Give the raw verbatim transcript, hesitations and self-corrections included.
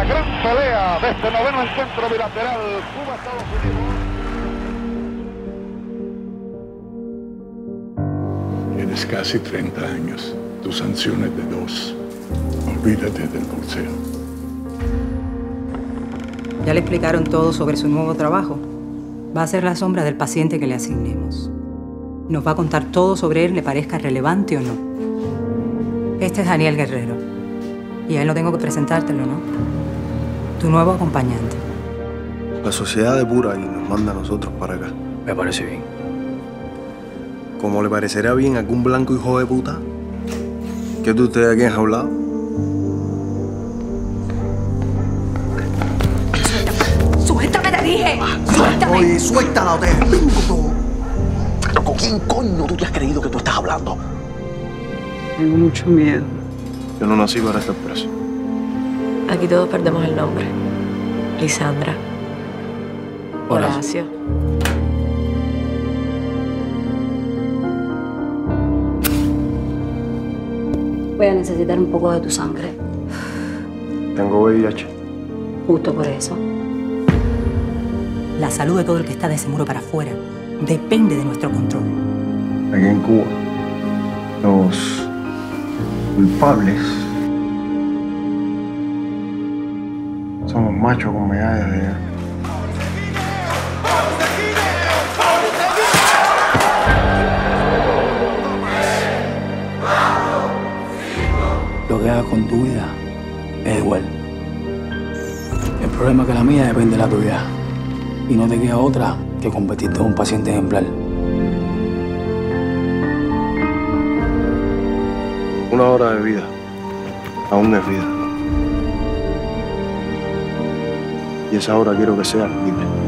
la gran pelea de este noveno encuentro bilateral Cuba-Estados Unidos. Tienes casi treinta años. Tu sanción es de dos. Olvídate del boxeo. Ya le explicaron todo sobre su nuevo trabajo. Va a ser la sombra del paciente que le asignemos. Nos va a contar todo sobre él, le parezca relevante o no. Este es Daniel Guerrero. Y a él no tengo que presentártelo, ¿no? Tu nuevo acompañante. La sociedad depura y nos manda a nosotros para acá. Me parece bien. ¿Cómo le parecerá bien a algún blanco hijo de puta? ¿Qué tú ustedes aquí has hablado? ¡Suéltame, te dije! ¡Suéltame! Oye, suéltala, te pingo. ¿Con quién coño tú te has creído que tú estás hablando? Tengo mucho miedo. Yo no nací para estar preso. Aquí todos perdemos el nombre. Lisandra. Horacio. Voy a necesitar un poco de tu sangre. Tengo V I H. Justo por eso. La salud de todo el que está de ese muro para afuera depende de nuestro control. Aquí en Cuba, los culpables somos machos con medallas de guerra. Lo que hagas con tu vida es igual. El problema es que la mía depende de la tuya. Y no te queda otra que convertirte en un paciente ejemplar. Una hora de vida aún es vida. Y esa hora quiero que sea libre.